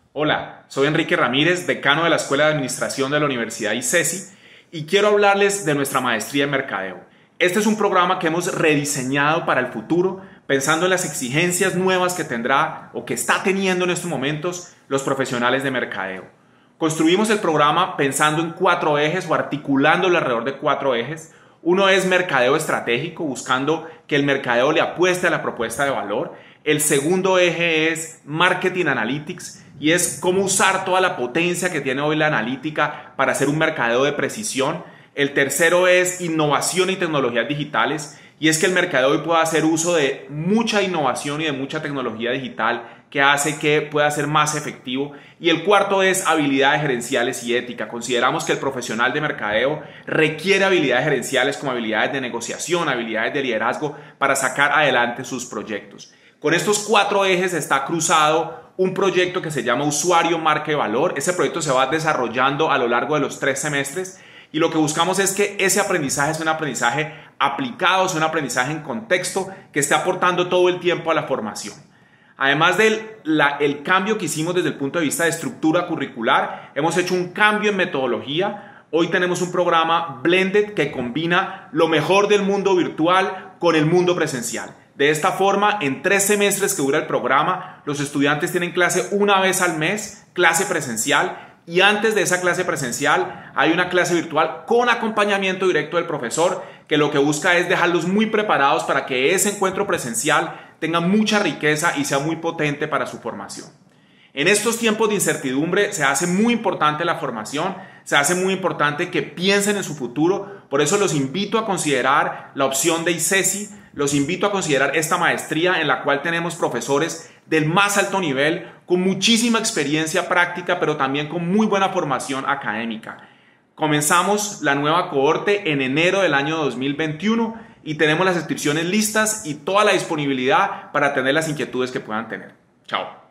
Hola, soy Enrique Ramírez, decano de la Escuela de Administración de la Universidad ICESI y quiero hablarles de nuestra maestría en Mercadeo. Este es un programa que hemos rediseñado para el futuro, pensando en las exigencias nuevas que tendrá o que está teniendo en estos momentos los profesionales de Mercadeo. Construimos el programa pensando en 4 ejes o articulándolo alrededor de 4 ejes. Uno es mercadeo estratégico, buscando que el mercadeo le apueste a la propuesta de valor. El segundo eje es marketing analytics y es cómo usar toda la potencia que tiene hoy la analítica para hacer un mercadeo de precisión. El tercero es innovación y tecnologías digitales y es que el mercadeo hoy pueda hacer uso de mucha innovación y de mucha tecnología digital que hace que pueda ser más efectivo. Y el cuarto es habilidades gerenciales y ética. Consideramos que el profesional de mercadeo requiere habilidades gerenciales como habilidades de negociación, habilidades de liderazgo para sacar adelante sus proyectos. Con estos 4 ejes está cruzado un proyecto que se llama Usuario Marca y Valor. Ese proyecto se va desarrollando a lo largo de los 3 semestres y lo que buscamos es que ese aprendizaje sea un aprendizaje aplicado, sea un aprendizaje en contexto que esté aportando todo el tiempo a la formación. Además del cambio que hicimos desde el punto de vista de estructura curricular, hemos hecho un cambio en metodología. Hoy tenemos un programa blended que combina lo mejor del mundo virtual con el mundo presencial. De esta forma, en 3 semestres que dura el programa, los estudiantes tienen clase una vez al mes, clase presencial, y antes de esa clase presencial hay una clase virtual con acompañamiento directo del profesor que lo que busca es dejarlos muy preparados para que ese encuentro presencial tenga mucha riqueza y sea muy potente para su formación. En estos tiempos de incertidumbre se hace muy importante la formación, se hace muy importante que piensen en su futuro, por eso los invito a considerar la opción de ICESI, los invito a considerar esta maestría en la cual tenemos profesores del más alto nivel, con muchísima experiencia práctica, pero también con muy buena formación académica. Comenzamos la nueva cohorte en enero del año 2021 y tenemos las inscripciones listas y toda la disponibilidad para atender las inquietudes que puedan tener. Chao.